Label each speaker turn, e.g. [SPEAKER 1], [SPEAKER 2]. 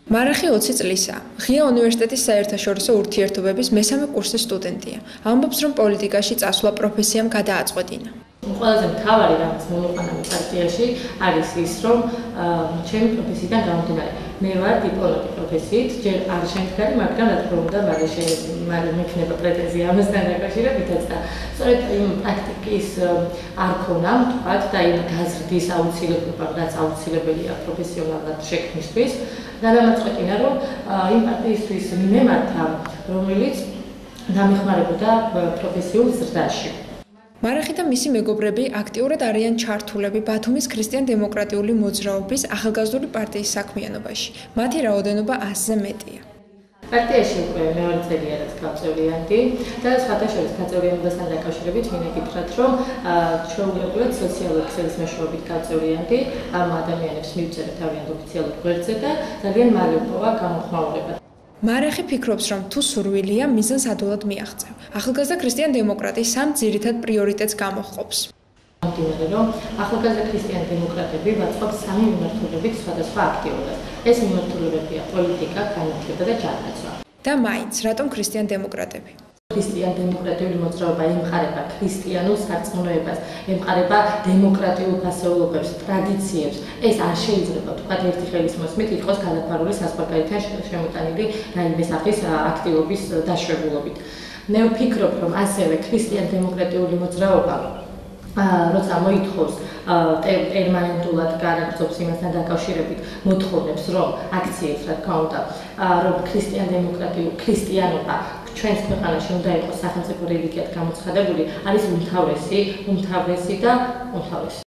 [SPEAKER 1] მარახი 20 წლისაა. ღია უნივერსიტეტის საერთაშორისო ურთიერთობების მესამე კურსის სტუდენტია. ამბობს, რომ პოლიტიკაში წასვლა პროფესიამ გადააწყვეტინა.
[SPEAKER 2] ყველაზე მთავარი რაც მომიყვანა პარტიაში არის ის, რომ ჩემი პროფესიიდან გამომდინარე, მე ვარ დიპლომატი პროფესიით, ჯერ არ შემდგარი, მაგრამ რა თქმა უნდა, მაგრამ მექნება პრეტენზია ამასთან დაკავშირებითაც და სწორედ იმ პრაქტიკის არ ქონა, თქვათ, და იმ გაზრდის აუცილებლობა, რაც აუცილებელია პროფესიონალად შექმნისთვის, გადამაწყვეტინა, რომ იმ პარტიისთვის მიმემართა, რომელიც დამეხმარებოდა პროფესიულ ზრდაში.
[SPEAKER 1] მარახი და მისი მეგობრები აქტიურად არიან ჩართულები ბათუმის ქრისტიან-დემოკრატიული მოძრაობის ახალგაზრდული პარტიის საქმიანობაში. მათი რაოდენობა 100-ზე მეტია.
[SPEAKER 2] პარტიაში უკვე მეორე წელია რაც გავწევრიანდი და სხვათა შორის გაწევრიანებასთან დაკავშირებით მინდა გითხრათ, რომ ჩვეულებრივად სოციალური ქსელის მეშვეობით გავწევრიანდი, ამ ადამიანებს მივწერე თავიანთ ოფიციალურ გვერდზე და ძალიან მალე უპოვა გამოხმაურება.
[SPEAKER 1] მარახი ფიქრობს, რომ თუ სურვილია, მიზანს ადვილად მიაღწევ. ახალგაზრდა ქრისტიან-დემოკრატი სამ ძირითად პრიორიტეტს გამოჰყოფს.
[SPEAKER 2] მომდინარე, რომ ახალგაზრდა ქრისტიან-დემოკრატები ვაწყობთ სამი მიმართულებით სხვადასხვა აქტიობას. ეს მიმართულებებია პოლიტიკა, განათლება და ჯარდაცვა.
[SPEAKER 1] და მაინც, რატომ ქრისტიან-დემოკრატები?
[SPEAKER 2] ქრისტიან-დემოკრატიული მოძრაობა ემყარება ქრისტიანულ სარწმუნოებას, ემყარება დემოკრატიულ ფასეულობებს, ტრადიციებს. ეს არ შეიძლება, თქვათ, ერთი ხელის მოსმით იყოს გადაფარული საზღვარგარეთთან შემოტანილი რაიმე სახის აქტივობის დაშვებულობით. მე ვფიქრობ, რომ ასევე ქრისტიან-დემოკრატიული მოძრაობა როცა მოითხოვს პერმანენტულად განაგრძობს იმასთან დაკავშირებით მოთხოვნებს, რომ აქციებს, რა თქმა უნდა, რომ ქრისტიანობა ჩვენს ქვეყანაში უნდა იყოს სახელმწიფო რელიგიად გამოცხადებული, არის უმთავრესი და უმთავრესი.